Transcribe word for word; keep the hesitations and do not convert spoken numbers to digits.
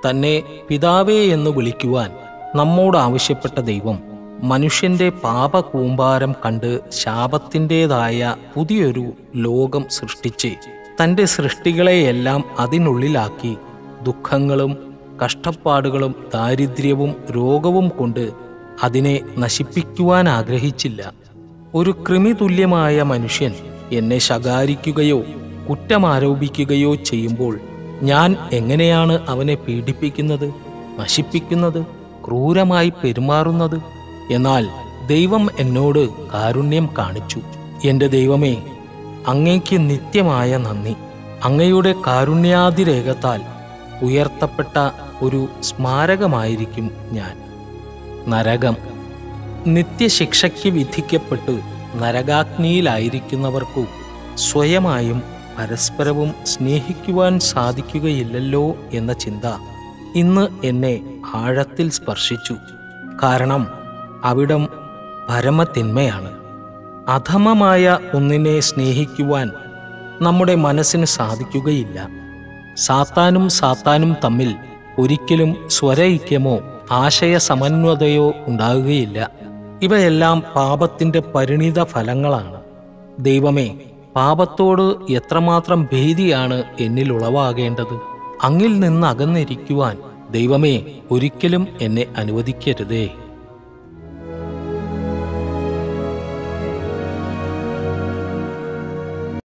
തന്നെ പിതാവേ എന്ന് വിളിക്കുവാൻ നമ്മോട് ആവശ്യപ്പെട്ട ദൈവം മനുഷ്യന്റെ പാപകൂമ്പാരം കണ്ട് ശാപത്തിൻ്റെതായ പുതിയൊരു ലോകം സൃഷ്ടിച്ച് തൻ്റെ സൃഷ്ടികളെയെല്ലാം അതിനുള്ളിലാക്കി ദുഃഖങ്ങളും കഷ്ടപ്പാടുകളും ദാരിദ്ര്യവും രോഗവും കൊണ്ട് അതിനെ നശിപ്പിക്കുവാൻ ആഗ്രഹിച്ചില്ല. ഒരു കൃമിതുല്യമായ മനുഷ്യൻ എന്നെ ശകാരിക്കുകയോ കുറ്റമാരോപിക്കുകയോ ചെയ്യുമ്പോൾ ഞാൻ എങ്ങനെയാണ് അവനെ പീഡിപ്പിക്കുന്നത്, നശിപ്പിക്കുന്നത്, ക്രൂരമായി പെരുമാറുന്നത്? എന്നാൽ ദൈവം എന്നോട് കാരുണ്യം കാണിച്ചു. എൻ്റെ ദൈവമേ, അങ്ങേക്ക് നിത്യമായ നന്ദി. അങ്ങയുടെ കാരുണ്യാതിരേകത്താൽ ഉയർത്തപ്പെട്ട ഒരു സ്മാരകമായിരിക്കും ഞാൻ. നരകം. നിത്യശിക്ഷയ്ക്ക് വിധിക്കപ്പെട്ട് നരകാഗ്നിയിലായിരിക്കുന്നവർക്കു സ്വയമായും പരസ്പരവും സ്നേഹിക്കുവാൻ സാധിക്കുകയില്ലല്ലോ എന്ന ചിന്ത ഇന്ന് എന്നെ ആഴത്തിൽ സ്പർശിച്ചു. കാരണം അവിടം പരമതിന്മയാണ്. അധമമായ ഒന്നിനെ സ്നേഹിക്കുവാൻ നമ്മുടെ മനസ്സിന് സാധിക്കുകയില്ല. സാത്താനും സാത്താനും തമ്മിൽ ഒരിക്കലും സ്വരൈക്യമോ ആശയ സമന്വതയോ ഉണ്ടാകുകയില്ല. ഇവയെല്ലാം പാപത്തിൻ്റെ പരിണിത ഫലങ്ങളാണ്. ദൈവമേ, പാപത്തോട് എത്രമാത്രം ഭീതിയാണ് എന്നിൽ ഉളവാകേണ്ടത്. അങ്ങിൽ നിന്ന് അകന്നിരിക്കുവാൻ ദൈവമേ ഒരിക്കലും എന്നെ അനുവദിക്കരുതേ.